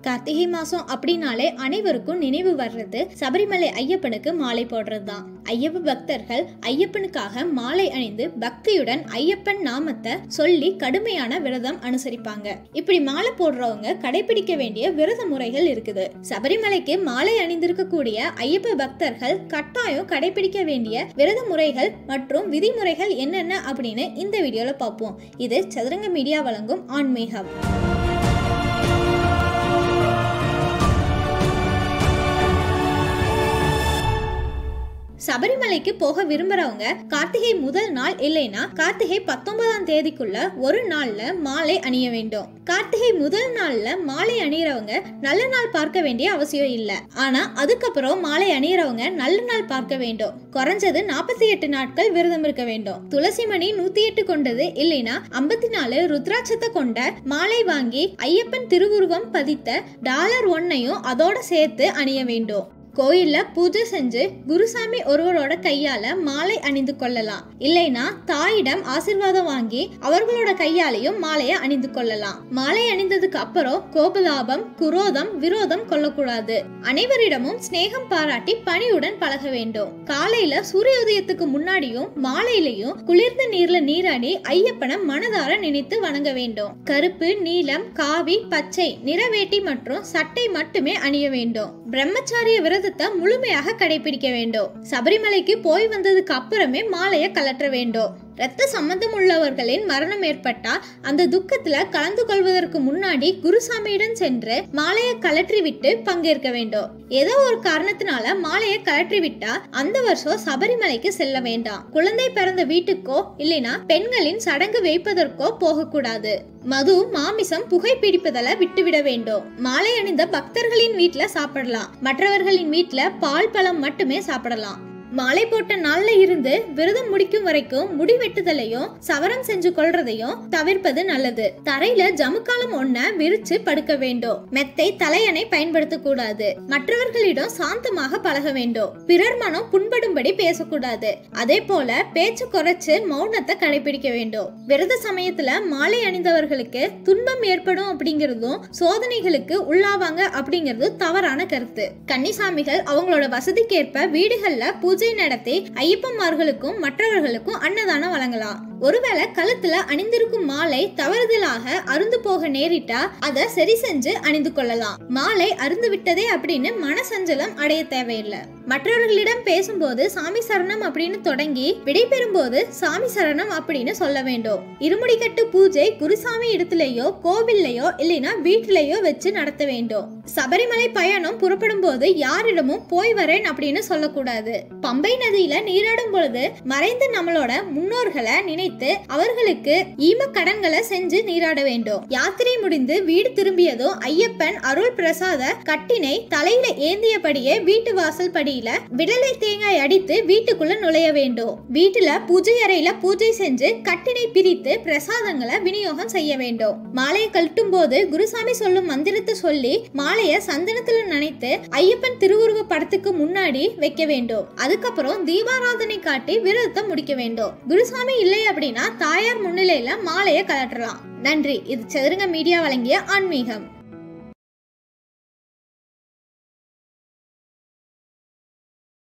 கார்த்திகை மாசம் அப்படின்னாலே அனைவருக்கும் நினைவு வர்றது சபரிமலை ஐயப்பனுக்கு மாலை போடுறதுதான். ஐயப்ப பக்தர்கள் ஐயப்பனுக்காக மாலை அணிந்து பக்தியுடன் ஐயப்பன் நாமத்தை சொல்லி கடுமையான விரதம் அனுசரிப்பாங்க. இப்படி மாலை போடுறவங்க கடைபிடிக்க வேண்டிய விரத முறைகள் இருக்குது. சபரிமலைக்கு மாலை அணிந்திருக்கக்கூடிய ஐயப்ப பக்தர்கள் கட்டாயம் கடைபிடிக்க வேண்டிய விரத முறைகள் மற்றும் விதிமுறைகள் என்னென்ன அப்படின்னு இந்த வீடியோல பார்ப்போம். இது சதுரங்க மீடியா வழங்கும் ஆன்மீகம். சபரிமலைக்கு போக விரும்புறவங்க கார்த்திகை முதல் நாள் இல்லைன்னா கார்த்திகை 19ஆம் தேதிக்குள்ள ஒரு நாள்ல மாலை அணிய வேண்டும். கார்த்திகை முதல் நாள்ல மாலை அணியறவங்க நல்ல நாள் பார்க்க வேண்டிய அவசியம் இல்ல. ஆனா அதுக்கப்புறம் மாலை அணியறவங்க நல்ல நாள் பார்க்க வேண்டும். குறைஞ்சது 48 நாட்கள் விரதம் இருக்க வேண்டும். துளசி மணி 108 கொண்டது இல்லைன்னா 54 ருத்ராட்சத்தை கொண்ட மாலை வாங்கி ஐயப்பன் திருவுருவம் பதித்த $1 அதோட சேர்த்து அணிய வேண்டும். கோயில்ல பூஜை செஞ்சு குருசாமி ஒருவரோட கையால மாலை அணிந்து கொள்ளலாம். இல்லைன்னா தாயிடம் ஆசீர்வாதம் வாங்கி அவர்களோட கையாலையும் மாலையை அணிந்து கொள்ளலாம். மாலை அணிந்ததுக்கு அப்புறம் கோபதாபம், குரோதம், விரோதம் கொள்ளக்கூடாது. அனைவரிடமும் ஸ்நேகம் பாராட்டி பணியுடன் பழக வேண்டும். காலையில சூரிய உதயத்துக்கு முன்னாடியும் மாலையிலையும் குளிர்ந்த நீர்ல நீராடி ஐயப்பனை மனதார நினைத்து வணங்க வேண்டும். கருப்பு, நீலம், காவி, பச்சை நிறவேட்டி மற்றும் சட்டை மட்டுமே அணிய வேண்டும். பிரம்மச்சாரிய விரதத்தை முழுமையாக கடைபிடிக்க வேண்டும். சபரிமலைக்கு போய் வந்ததுக்கு அப்புறமே மாலையை கலற்ற வேண்டும். இரத்த சம்பந்தம் உள்ளவர்களின் மரணம் ஏற்பட்டா அந்த துக்கத்துல கலந்து கொள்வதற்கு முன்னாடி குருசாமியிடம் சென்று மாலையை கலற்றி விட்டு பங்கேற்க வேண்டும். ஏதோ ஒரு காரணத்தினால மாலையை கலற்றி விட்டா அந்த வருஷம் சபரிமலைக்கு செல்ல வேண்டாம். குழந்தை பிறந்த வீட்டுக்கோ இல்லைன்னா பெண்களின் சடங்கு வைப்பதற்கோ போகக்கூடாது. மது, மாமிசம், புகைப்பிடிப்பதல விட்டுவிட வேண்டும். மாலை அணிந்த பக்தர்களின் வீட்டுல சாப்பிடலாம். மற்றவர்களின் வீட்டுல பால், பழம் மட்டுமே சாப்பிடலாம். மாலை போட்ட நாள்ல இருந்து விரதம் முடிக்கும் வரைக்கும் முடி வெட்டுதலையும் சவரம் செஞ்சு கொள்றதையும் தவிர்ப்பது நல்லது. தரையில ஜமுக்காலம் ஒன்ன விரிச்சு படுக்க வேண்டும். மெத்தை, தலையணை பயன்படுத்த கூடாது. மற்றவர்களிடம் சாந்தமாக பழக வேண்டும். பிறர் மனம் புண்படும்படி பேசக்கூடாது. அதே போல பேச்சு குறைச்சு மௌனத்தை கடைபிடிக்க வேண்டும். விரத சமயத்துல மாலை அணிந்தவர்களுக்கு துன்பம் ஏற்படும் அப்படிங்கிறதும் சோதனைகளுக்கு உள்ளாவாங்க அப்படிங்கிறதும் தவறான கருத்து. கன்னிசாமிகள் அவங்களோட வசதிக்கேற்ப வீடுகள்ல பூஜை நடத்தி ஐயப்பன்மார்களுக்கும் மற்றவர்களுக்கும் அன்னதானம் வழங்கலாம். ஒருவேளை கழுத்துல அணிந்திருக்கும் மாலை தவறுதலாக அருந்து போக நேரிட்டா அதை சரி செஞ்சு அணிந்து கொள்ளலாம். மாலை அருந்து விட்டதே அப்படின்னு மனசஞ்சலம் அடைய தேவையில்லை. மற்றவர்களிடம் பேசும்போது சாமி சரணம் அப்படின்னு தொடங்கி விடைபெறும் போது சாமி சரணம் அப்படின்னு சொல்ல வேண்டும். இருமுடிக்கட்டு பூஜை குருசாமி இடத்துலயோ கோவில்லையோ இல்லைன்னா வீட்டிலேயோ வச்சு நடத்த வேண்டும். சபரிமலை பயணம் புறப்படும் போது யாரிடமும் போய் வரேன் அப்படின்னு சொல்லக்கூடாது. பம்பை நதியில நீராடும் பொழுது மறைந்து நம்மளோட முன்னோர்களை நினைத்து அவர்களுக்கு ஈம கடன்களை செஞ்சு நீராட வேண்டும். யாத்திரை முடிந்து வீடு திரும்பியதும் ஐயப்பன் அருள் பிரசாத கட்டினை தலையில ஏந்தியபடியே வீட்டு வாசல் படியில விடலை தேங்காய் அடித்து வீட்டுக்குள்ள நுழைய வேண்டும். வீட்டுல பூஜை அறையில பூஜை செஞ்சு கட்டினை பிரித்து பிரசாதங்களை விநியோகம் செய்ய வேண்டும். மாலையை கழட்டும் போது குருசாமி சொல்லும் மந்திரத்தை சொல்லி மாலைய சந்தனத்துல நனைத்து ஐயப்பன் திருவுருவ படத்துக்கு முன்னாடி வைக்க வேண்டும். அதுக்கப்புறம் தீபாராதனை காட்டி விரதத்தை முடிக்க வேண்டும். குருசாமி இல்லை அப்படின்னா தாயார் முன்னிலையில மாலையை கலற்றலாம். நன்றி. இது சதுரங்க மீடியா வழங்கிய ஆன்மீகம்.